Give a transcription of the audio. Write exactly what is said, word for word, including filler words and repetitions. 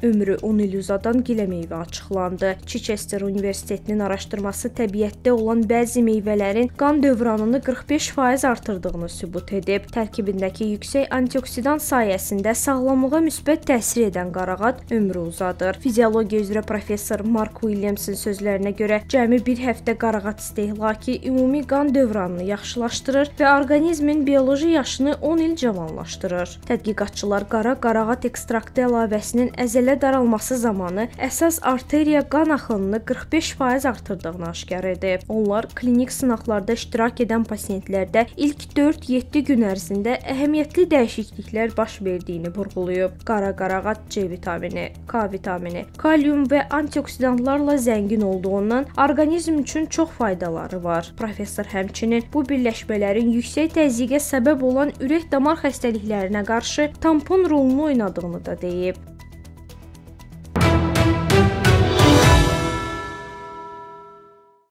Ömrü on il uzadan gilə meyvə açıqlandı. Chichester Universitetinin araşdırması təbiətdə olan bəzi meyvələrin qan dövranını qırx beş faiz artırdığını sübut edib. Tərkibindəki yüksək antioksidan sayəsində sağlamlığa müsbət təsir edən qarağat ömrü uzadır. Fiziologiya üzrə professor Mark Williamsın sözlərinə görə cəmi bir həftə qarağat istehlakı ümumi qan dövranını yaxşılaşdırır və orqanizmin bioloji yaşını on il cavanlaşdırır. Tədqiqatçılar qara qarağat ekstraktı əlavəsinin əzələ daralması zamanı əsas arteriya qan axınını qırx beş faiz artırdığını aşkar edib. Onlar klinik sınaqlarda iştirak edən pasientlərdə ilk dörd yeddi gün ərzində əhəmiyyətli dəyişikliklər baş verdiyini vurğulayıb. Qara qarağat C vitamini, K vitamini, kalium və antioksidantlarla zəngin olduğundan orqanizm üçün çox faydaları var. Professor həmçinin bu birləşmələrin yüksək təzyiqə səbəb olan ürək-damar xəstəliklərinə qarşı tampon rolunu oynadığını da deyib.